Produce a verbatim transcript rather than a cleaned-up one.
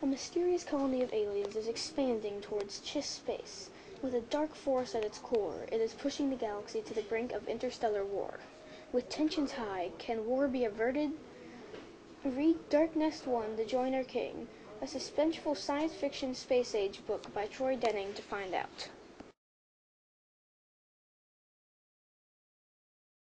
A mysterious colony of aliens is expanding towards Chiss space. With a dark force at its core, it is pushing the galaxy to the brink of interstellar war. With tensions high, can war be averted? Read Dark Nest one, The Joiner King, a suspenseful science fiction space age book by Troy Denning to find out.